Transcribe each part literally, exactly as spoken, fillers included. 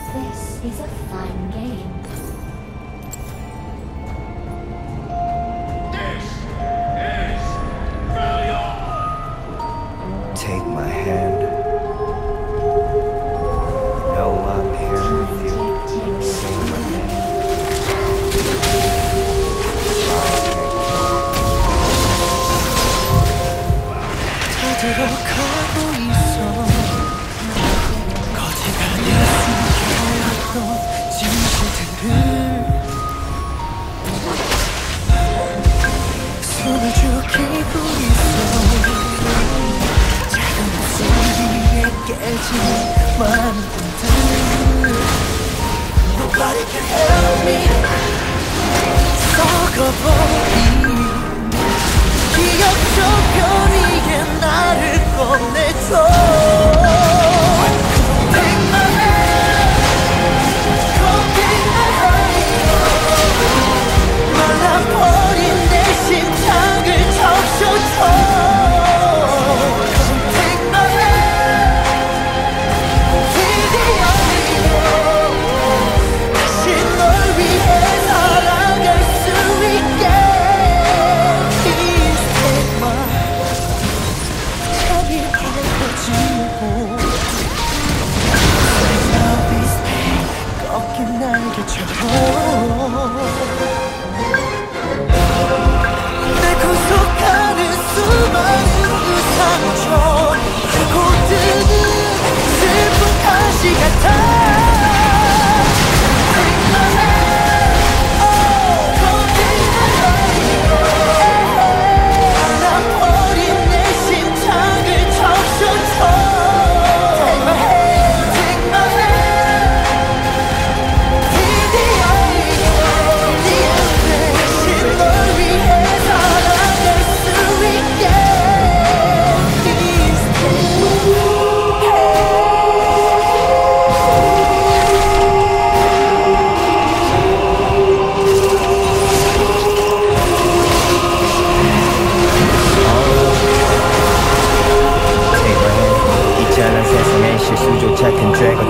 This is a fun game. This is failure! Take my hand. No, I'm here with you. Say my name. 찾으러 가고 있어. 거지가 숨겨왔던 진실들을 숨을 죽이고 있어. 작은 목소리에 깨진 많은 꿈들. Nobody can help me. 썩어버린 기억 저 편의에 나를 꺼내줘. Take my hand, come take my hand. 말라버린 내 심장을 적셔줘. Come take my hand, 드디어 다시 널 위해 살아갈 수 있게. Please take my 차비 밝아지고 Love is pain 꺾인 날개처럼 내 구속하는 수많은 그 상처 알고 드는 슬픈 가시 같아. Take my hand, oh, come take my hand. 말라버린 내 심장을 적셔줘. Take my hand, take my hand. 드디어 네 앞에 다시 널 위해 살아갈 수 있게. Please take my hand. Take my hand. 있잖아 세상의 실수조차 큰 죄가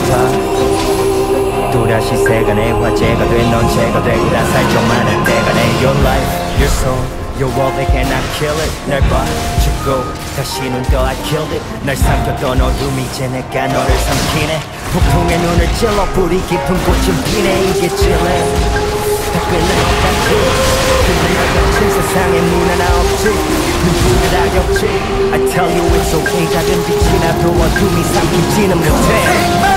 되고파. 또다시 새가 내 화제가 돼. 넌 죄가 되고 난 살짝만 할 때가 내 Your life, your soul, your world they cannot kill it. 날 봐주고 다시는 또 I killed it. 날 삼켰던 어둠이 이제 내가 너를 삼키네. 폭풍의 눈을 찔러 불이 깊은 꽃은 피네. 이게 찔레 다 끝날 것 같지. 끝날 것 같은 세상에 문 하나 없지. 눈물을 악엽지. I tell you it's okay. 작은 빛이 나도 어둠이 삼키지는 못해.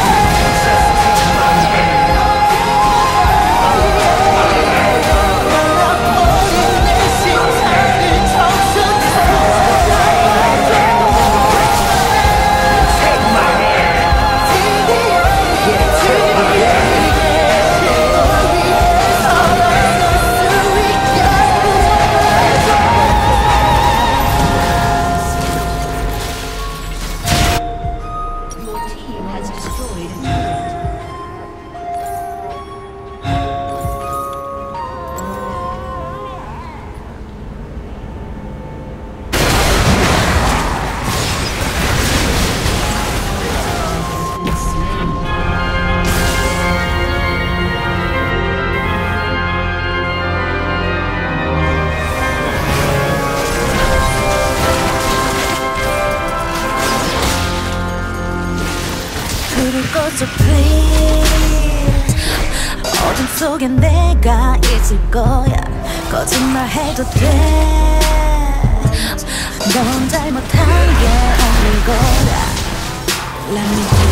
Your team has destroyed a turret. 불을 꺼줘 please. 어둠 속에 내가 있을 거야. 거짓말해도 돼. 넌 잘못한 게 아닐 거야. Let me do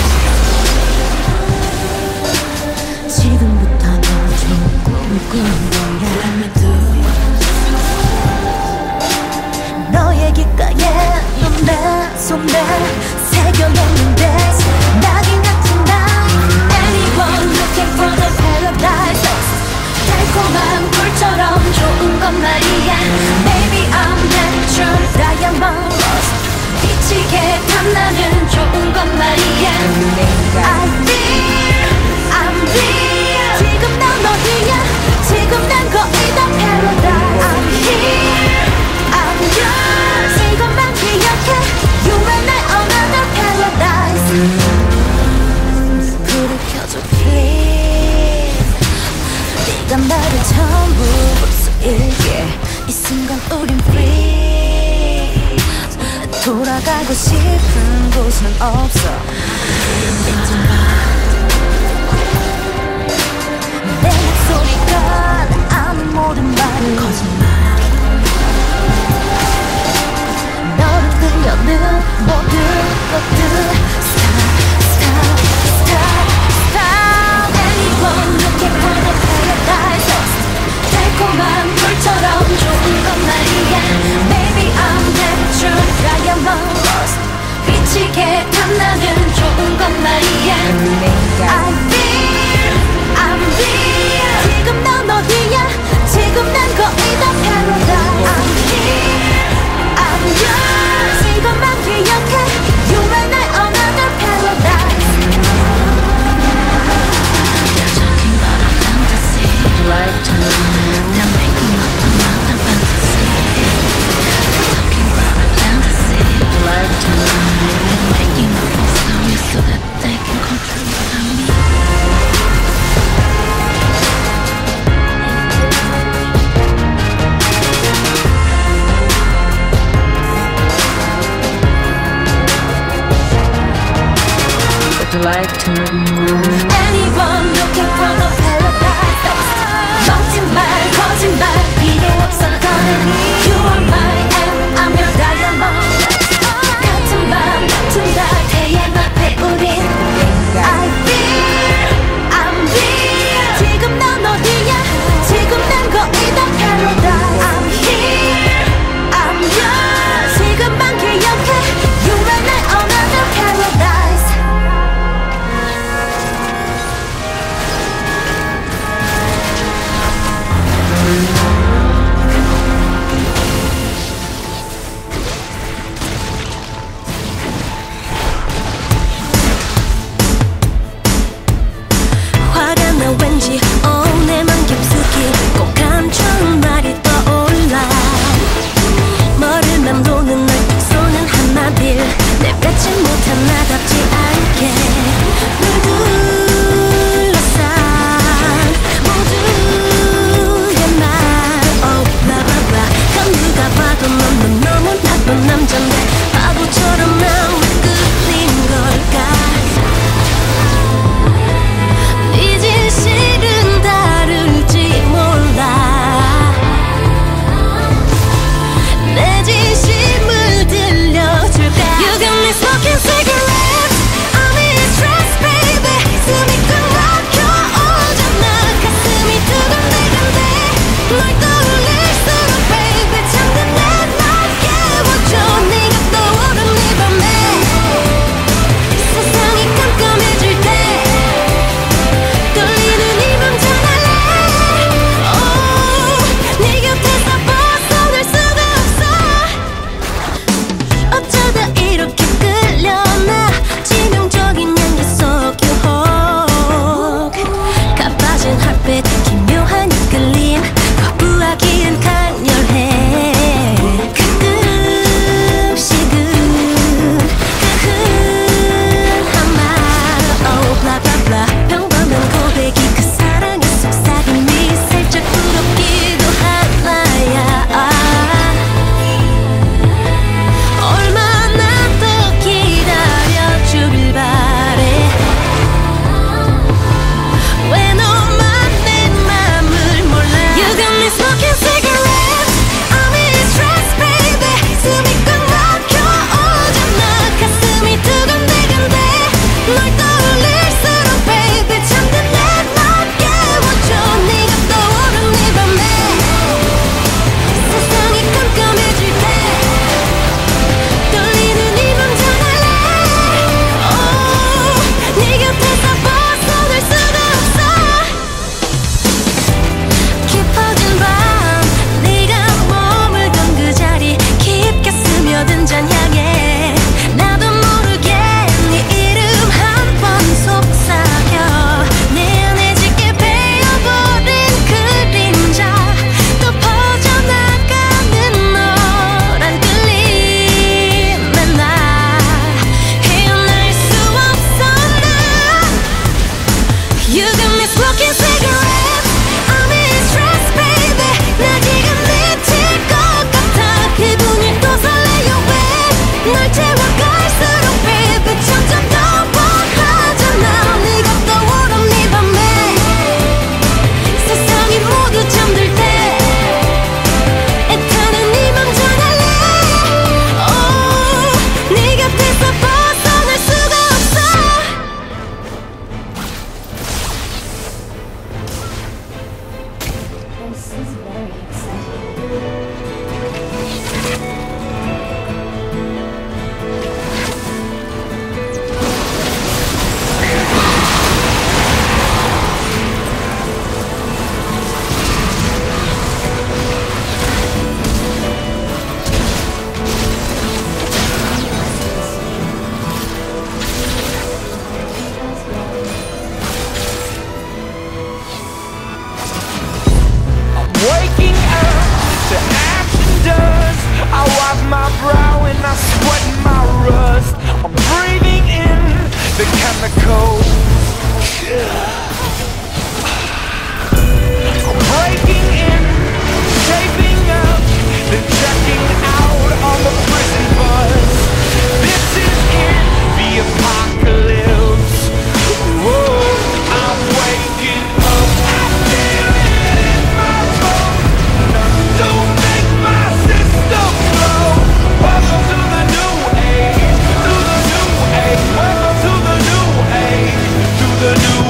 it. 지금부터 너 좋은 꿈을 꾸는 거야. Let me do it. 너의 귓가에 넌 내 손에 새겨놓는데 낙인 같은 날. Anyone looking for the paradise. 달콤한 꿀처럼 좋은 건 말이야. Maybe I'm natural diamond rust. 미치게 탐나는 좋은 건 말이야. I feel I'm real. 지금 난 어디야. 지금 난 우린 free. 돌아가고 싶은 곳은 없어. 내 목소리가 아는 모든 말은 거짓말. 너를 들려는 모든 것들. Stop, stop, stop, stop. Anyone looking for the paradise lost. 달콤한 물처럼 좋은 건 말이야. Maybe I'm never true diamond lost. 비치게 탐나는 좋은 건 말이야. I feel, I'm real. 지금 넌 어디야? 지금 난 거의 다 paradise. I'm here, I'm yours. 이것만 기억해. You and I another paradise. They're talking about a fantasy. They're making up another fantasy. They're talking about a fantasy. They're making up a story so that they can control what I mean. Like to move. Anyone looking for the paradise lost. 거짓말 거짓말 필요 없어 더는 You are mine and I'm your diamond. 같은 밤 같은 달 태양 앞에 우린 I feel I'm real. 지금 넌 어디야? 지금 난 거의 다 paradise. I'm here I'm yours. 지금만 기억해. You and I another paradise.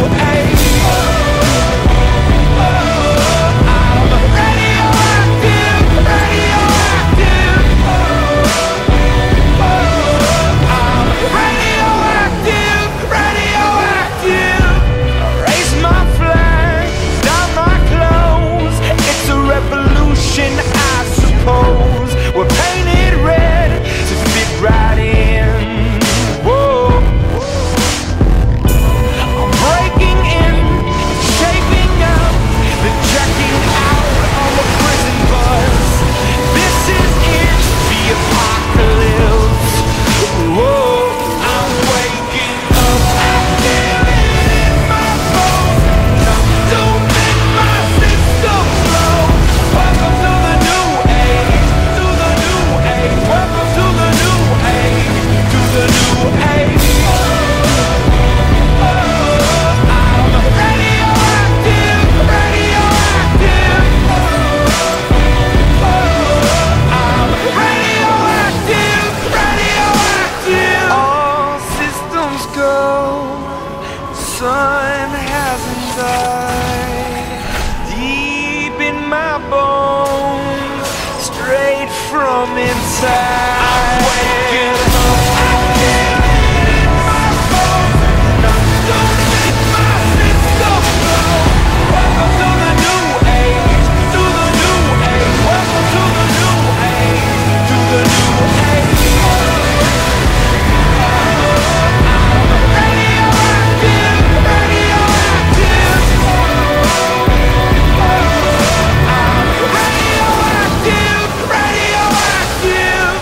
age. I'm radioactive, radioactive. I'm radioactive, radioactive. Raise my flag, down my clothes. It's a revolution, I suppose. We're painted red to fit right in. Whoa. I'm breaking in, shaping up, then checking out on the prison bus. This is it, the apocalypse. Whoa. I'm waking up, I feel it in my bones. Enough to make my system blow. Welcome to the new age, to the new age. Welcome to the new age, to the new age. I'm radioactive, radioactive. I'm radioactive, radioactive. All systems go. Sun hasn't died. Deep in my bones, straight from inside. I'm waking up, I feel it in my bones. Enough to make my system blow. Welcome to the new age, to the new age. Welcome to the new age, to the new age. I'm radioactive, radioactive. I'm radioactive, radioactive.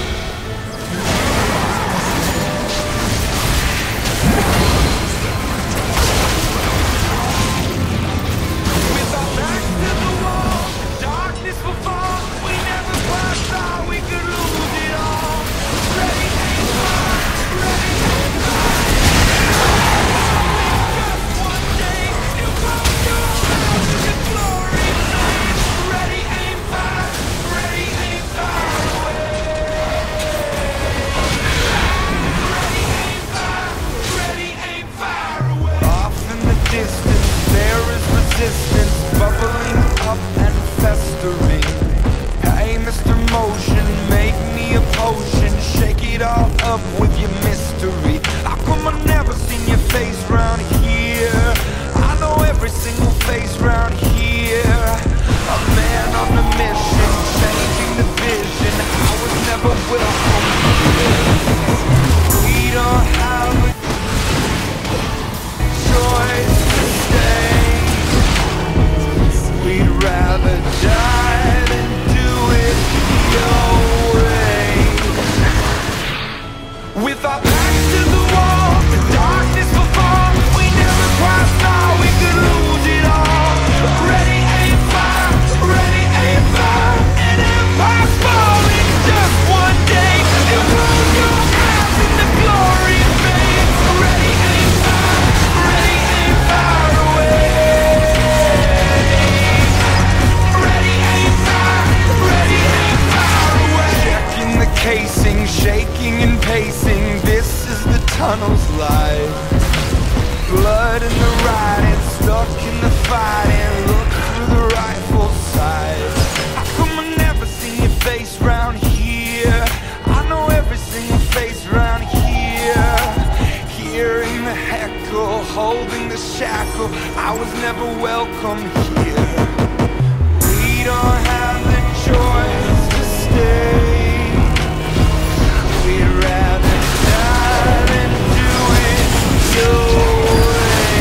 With our backs to the wall, darkness will fall. We never quite thought we could lose it all. Ready, aim, fire. Ready, aim, fire. Just one day, you'll close your eyes and the glory flames. Ready, aim, fire. Ready, aim, fire away. Ready, aim, fire. Ready, aim, fire away. Off in the distance, there is resistance bubbling up and festering. Hey, Mister Motion, make me a potion. Shake it all up with your mystery. How come I've never seen your face round here? I know every single face round here. A man on a mission, changing the vision. I was never welcome here. We don't have a choice to stay. We'd rather die than do it your way. With our backs to the wall, the darkness will fall. We never quite thought we could lose it all. Ready, aim, fire. Ready, aim, fire. An empire's falling just one day. You close your eyes and the glory fades. Ready, aim, fire. Ready, aim, fire away. Ready, aim, fire. Ready, aim, fire away. Checking the casing, shaking and pacing. This is the tunnel's life. Blood in the riding, stuck in the fighting. Look through the rifle sights. How come I never seen your face round here? I know every single face round here. Hearing the heckle, holding the shackle. I was never welcome here. We don't have the choice to stay. We'd rather die than do it your way.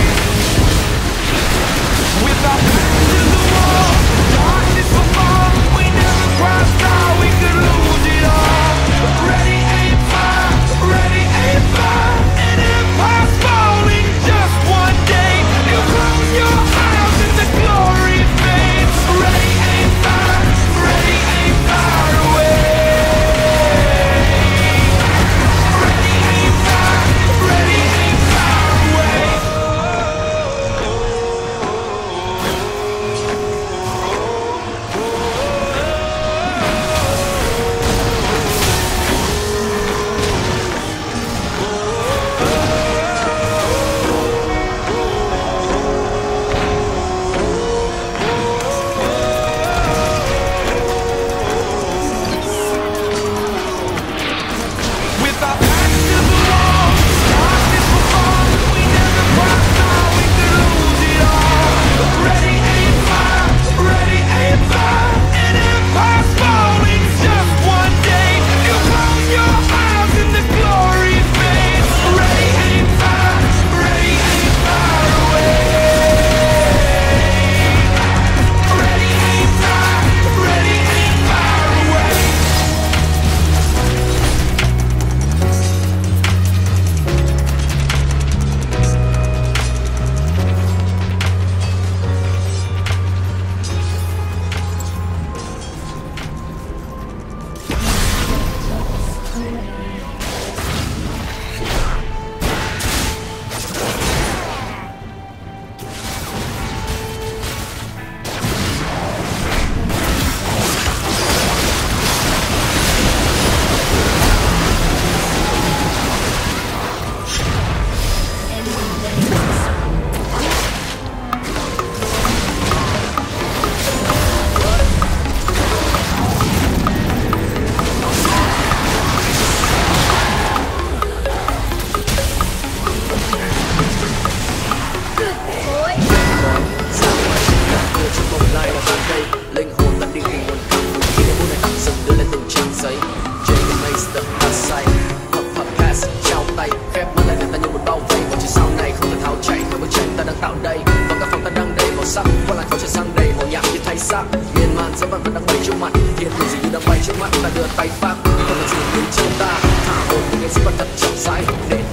With our backs to the wall, darkness will fall. We never quite thought we could lose it all. Ready, aim, fire. Ready, aim, fire. An empire's falling just one day. You close your eyes and the glory fades. Ready, aim, fire. Ready, aim, dạo đây và các phòng ta đang đầy màu sắc qua làn khói trên sang đầy màu nhạc như thay xác miên man giữa vạn vật đang bay trước mặt hiện tượng gì như đang bay trước mắt ta đưa tay phát không có gì đến chân ta thả hồn những nghệ sĩ vật thật chậm rãi để